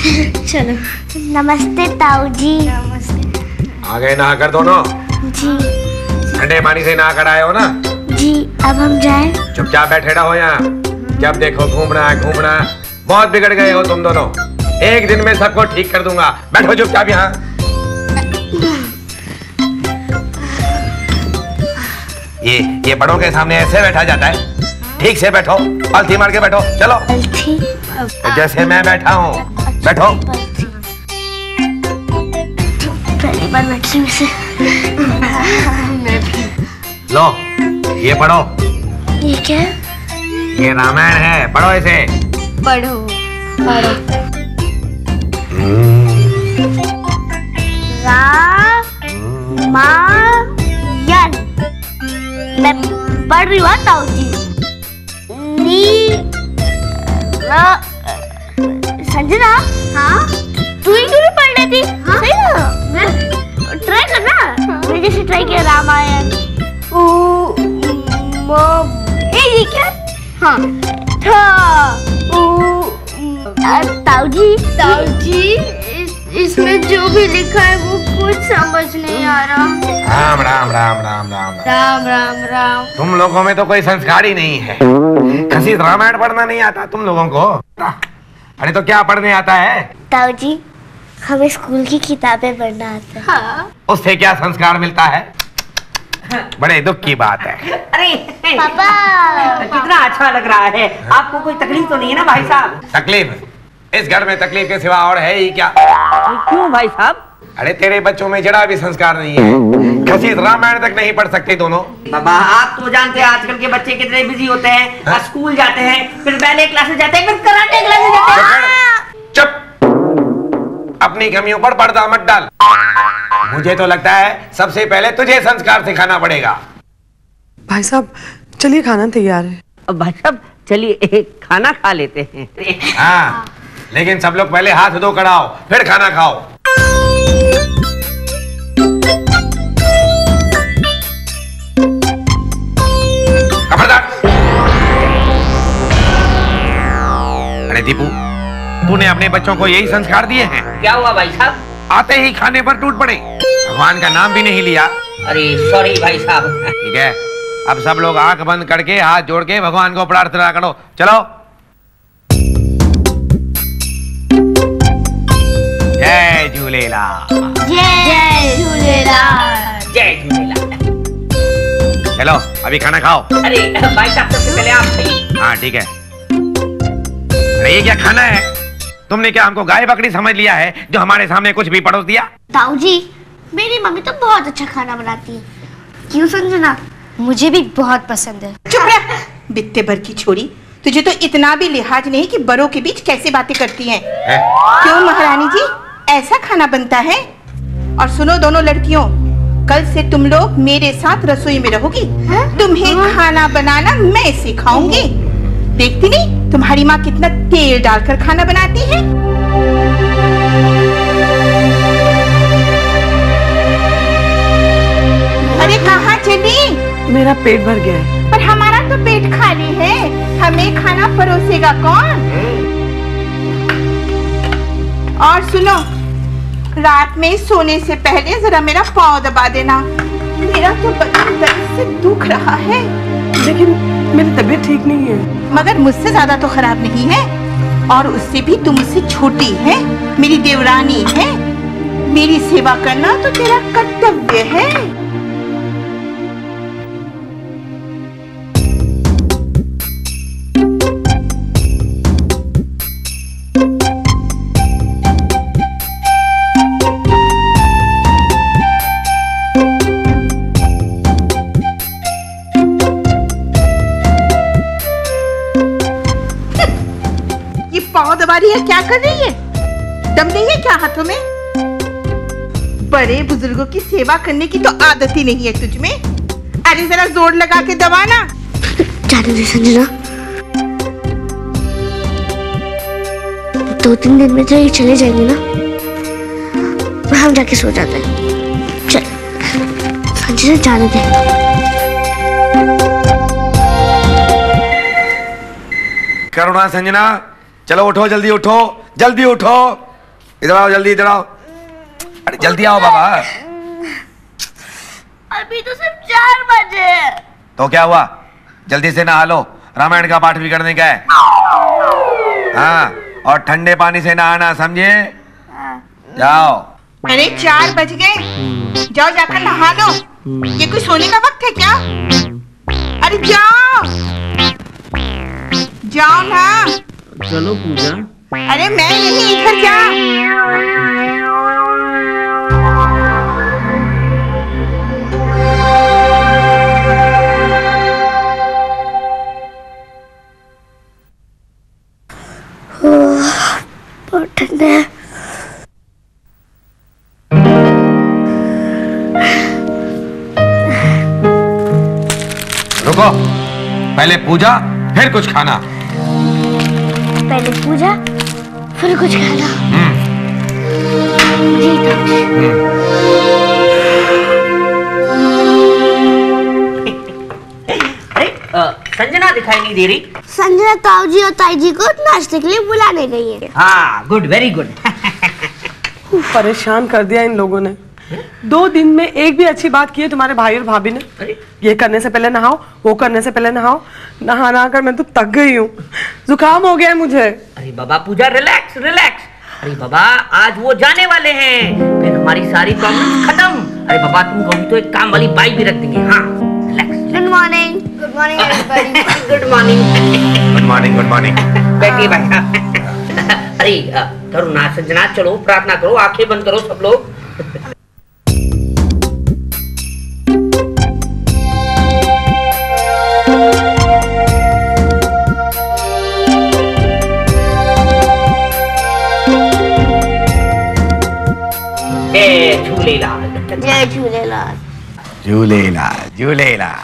चलो। नमस्ते ताऊ जी। नमस्ते। आ गए नहा कर दोनों? जी। ठंडे पानी से नहा कर आए हो ना? जी। अब हम जाएं? चुपचाप बैठे रहो यहाँ। जब देखो घूमना घूमना। बहुत बिगड़ गए हो तुम दोनों। एक दिन में सबको ठीक कर दूंगा। बैठो चुपचाप यहाँ। ये बड़ों के सामने ऐसे बैठा जाता है? ठीक से बैठो, पलथी मार के बैठो। चलो जैसे मैं बैठा हूँ बैठो। पहली बार बैठी वैसे। लो ये पढ़ो। ये क्या? ये रामायण है, पढ़ो इसे। पढ़ो। रामायण मैं पढ़ रही हूँ ताऊ जी। संजना, हाँ तू ही क्यों नहीं पढ़ रही थी? हाँ? सही ना? ट्राई करना। मैंने जैसे ट्राई किया रामायण। ये क्या? हाँ ताऊ जी इसमें जो भी लिखा है वो कुछ समझ नहीं आ रहा। राम राम राम राम राम राम राम राम। तुम लोगों में तो कोई संस्कार ही नहीं है। किसी रामायण पढ़ना नहीं आता तुम लोगों को? अरे तो क्या पढ़ने आता है? ताऊ जी हमें स्कूल की किताबें पढ़ना आता है। हाँ। उससे क्या संस्कार मिलता है? बड़े दुख की बात है। अरे पापा कितना अच्छा लग रहा है। आपको कोई तकलीफ तो नहीं है ना भाई साहब? तकलीफ? इस घर में तकलीफ के सिवा और है ही क्या? क्यों भाई साहब? अरे तेरे बच्चों में जरा भी संस्कार नहीं है। किसी रामायण तक नहीं पढ़ सकते दोनों। बाबा आप तो जानते हैं आजकल के बच्चे कितने बिजी होते हैं। स्कूल जाते हैं, फिर बैले क्लासेस जाते हैं, फिर कराटे क्लासेस जाते हैं। चुप। अपनी कमियों पर पर्दा मत डाल। मुझे तो लगता है सबसे पहले तुझे संस्कार सिखाना पड़ेगा। भाई साहब चलिए खाना तैयार है। अब भाई साहब चलिए खाना खा लेते हैं। हाँ लेकिन सब लोग पहले हाथ धो कर आओ फिर खाना खाओ। खबरदार। अरे दीपू तूने अपने बच्चों को यही संस्कार दिए हैं? क्या हुआ भाई साहब? आते ही खाने पर टूट पड़े। भगवान का नाम भी नहीं लिया। अरे सॉरी भाई साहब। ठीक है अब सब लोग आंख बंद करके हाथ जोड़ के भगवान को प्रार्थना करो। चलो। जय झूलेलाल। जय झूलेलाल। जय झूलेलाल। चलो अभी खाना खाओ। अरे भाई साहब सबसे पहले आप सही। हाँ ठीक है। अरे ये क्या खाना है? तुमने क्या हमको गाय बकरी समझ लिया है जो हमारे सामने कुछ भी परोस दिया? ताऊ जी मेरी मम्मी तो बहुत अच्छा खाना बनाती है। क्यों संजना? मुझे भी बहुत पसंद है। चुप रह बित्ते भर की छोरी। तुझे तो इतना भी लिहाज नहीं कि बड़ों के बीच कैसे बातें करती हैं। क्यों महारानी जी ऐसा खाना बनता है? और सुनो दोनों लड़कियों कल से तुम लोग मेरे साथ रसोई में रहोगी। तुम्हें खाना बनाना मैं सिखाऊंगी। देखती नहीं तुम्हारी माँ कितना तेल डालकर खाना बनाती है। अरे कहाँ चली? मेरा पेट भर गया है। पर हमारा तो पेट खाली है। हमें खाना परोसेगा कौन? और सुनो रात में सोने से पहले जरा मेरा पाँव दबा देना। मेरा तो बदन दर्द से दुख रहा है। लेकिन मेरी तबीयत ठीक नहीं है। मगर मुझसे ज्यादा तो खराब नहीं है। और उससे भी तुम मुझसे छोटी है। मेरी देवरानी है। मेरी सेवा करना तो तेरा कर्तव्य है। क्या कर रही है? दम नहीं है क्या हाथों में? बड़े बुजुर्गों की सेवा करने की तो आदत ही नहीं है तुझ में। अरे जरा जोर लगा के दबाना। जाने दे संजना। 2-3 दिन में तो ये चले जाएंगे ना, हम जाके सो जाते हैं। चल संजना जाने दे। करुणा संजना चलो उठो, जल्दी उठो, जल्दी उठो। इधर आओ जल्दी, इधर आओ। अरे जल्दी आओ बाबा। अभी तो सिर्फ 4 बजे। तो क्या हुआ, जल्दी से नहा लो, रामायण का पाठ भी करने का है। हाँ, और ठंडे पानी से नहाना, समझे? जाओ। अरे 4 बज गए, जाओ जाकर नहा लो। ये कोई सोने का वक्त है क्या? अरे जाओ जाओ ना। चलो पूजा। अरे मैं नहीं, इधर जा। बहुत ठंडा है। रुको, पहले पूजा फिर कुछ खाना। पहले पूजा फिर कुछ खाना। जी अरे संजना दिखाई नहीं दे रही। संजना ताऊजी और ताईजी को नाश्ते के लिए बुलाने गई है। हाँ, गुड, वेरी गुड। परेशान कर दिया इन लोगों ने। 2 दिन में एक भी अच्छी बात की है तुम्हारे भाई और भाभी ने? ये करने से पहले नहाओ, वो करने से पहले नहाओ। नहा कर मैं तो थक गई हूँ, जुकाम हो गया है मुझे। अरे बाबा पूजा, रिलैक्स रिलैक्स। अरे बाबा आज वो जाने वाले हैं, फिर हमारी सारी प्रॉब्लम खत्म। अरे बाबा तुम कभी तो एक काम वाली बाई भी रख देंगे। हाँ, relax. Good morning. Good morning everybody. Good morning. Good morning, good morning. बैठिए भाई। अरे करुणा संजना, चलो प्रार्थना करो, आंखें बंद करो सब लोग। जय झूलेलाल। जय झूलेलाल। झूलेलाल, झूलेलाल।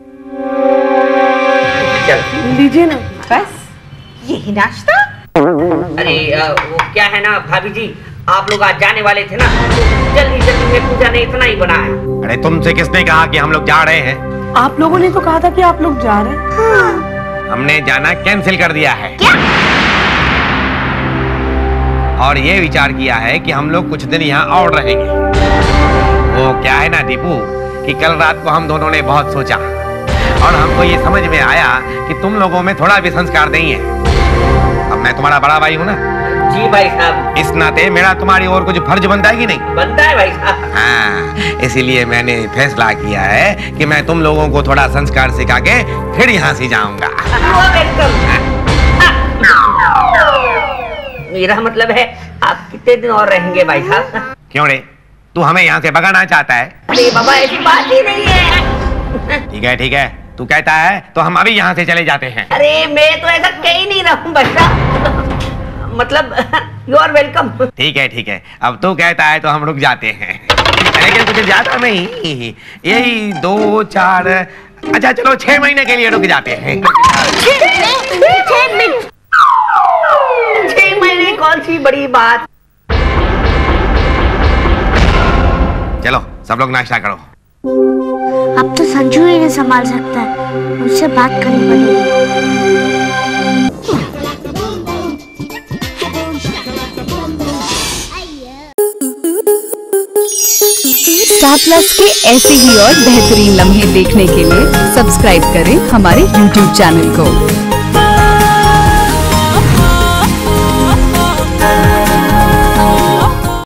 चल लीजिए ना। बस यही नाश्ता? अरे वो क्या है ना भाभी जी, आप लोग आज जाने वाले थे ना, जल्दी जल्दी में पूजा ने इतना ही बनाया। अरे तुमसे किसने कहा कि हम लोग जा रहे हैं? आप लोगों ने तो कहा था कि आप लोग जा रहे हैं। हमने जाना कैंसिल कर दिया है। क्या? और ये विचार किया है कि हम लोग कुछ दिन यहाँ और रहेंगे। वो क्या है ना दीपू, कि कल रात को हम दोनों ने बहुत सोचा और हमको ये समझ में आया कि तुम लोगों में थोड़ा भी संस्कार नहीं है। अब मैं तुम्हारा बड़ा भाई हूँ ना। जी भाई साहब। इस नाते मेरा तुम्हारी और कुछ फर्ज बनता है कि नहीं? बनता है भाई साहब। हाँ, इसीलिए मैंने फैसला किया है कि मैं तुम लोगों को थोड़ा संस्कार सिखा के फिर यहाँ से जाऊंगा। मेरा मतलब है आप कितने दिन और रहेंगे भाई साहब? क्यों रे, तू हमें यहाँ से भगाना चाहता है? अरे बाबा ऐसी बात ही नहीं है। ठीक है ठीक है, तू कहता है तो हम अभी यहाँ से चले जाते हैं। अरे मैं तो ऐसा कहीं नहीं रहूं बच्चा, मतलब यू आर वेलकम। ठीक है, अब तू कहता है तो हम रुक जाते हैं, लेकिन कुछ ज्यादा नहीं, यही 2, 4, अच्छा चलो 6 महीने के लिए रुक जाते हैं। 6 महीने कौन सी बड़ी बात। चलो सब लोग नाश्ता करो। अब तो संजू ही नहीं संभाल सकता है, मुझसे बात करनी पड़ेगी। स्टार प्लस के ऐसे ही और बेहतरीन लम्हे देखने के लिए सब्सक्राइब करें हमारे YouTube चैनल को।